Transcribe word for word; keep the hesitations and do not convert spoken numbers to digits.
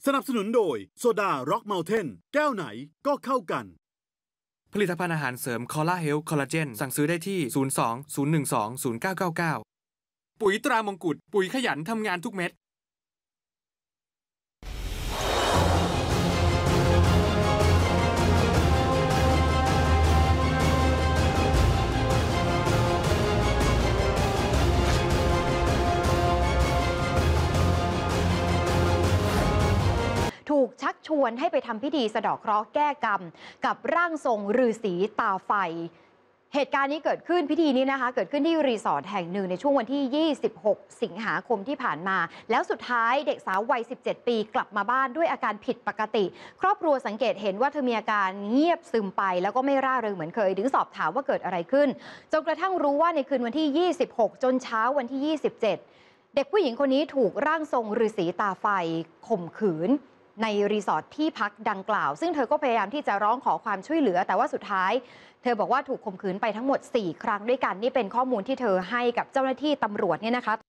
สนับสนุนโดยโซดาร็อกเมลเทนแก้วไหนก็เข้ากันผลิตภัณฑ์อาหารเสริมคอลลาเฮลคอลลาเจนสั่งซื้อได้ที่ ศูนย์ สอง ศูนย์ หนึ่ง สอง ศูนย์ เก้า เก้า เก้า ปุ๋ยตรามงกุฎปุ๋ยขยันทำงานทุกเม็ดถูกชักชวนให้ไปทำพิธีสะเดาะเคราะห์แก้กรรมกับร่างทรงฤาษีตาไฟเหตุการณ์นี้เกิดขึ้นพิธีนี้นะคะเกิดขึ้นที่รีสอร์ทแห่งหนึ่งในช่วงวันที่ยี่สิบหกสิงหาคมที่ผ่านมาแล้วสุดท้ายเด็กสาววัยสิบเจ็ดปีกลับมาบ้านด้วยอาการผิดปกติครอบครัวสังเกตเห็นว่าเธอมีอาการเงียบซึมไปแล้วก็ไม่ร่าเริงเหมือนเคยถึงสอบถามว่าเกิดอะไรขึ้นจนกระทั่งรู้ว่าในคืนวันที่ยี่สิบหกจนเช้าวันที่ยี่สิบเจ็ดเด็กผู้หญิงคนนี้ถูกร่างทรงฤาษีตาไฟข่มขืนในรีสอร์ทที่พักดังกล่าวซึ่งเธอก็พยายามที่จะร้องขอความช่วยเหลือแต่ว่าสุดท้ายเธอบอกว่าถูกข่มขืนไปทั้งหมดสี่ครั้งด้วยกันนี่เป็นข้อมูลที่เธอให้กับเจ้าหน้าที่ตำรวจเนี่ยนะคะ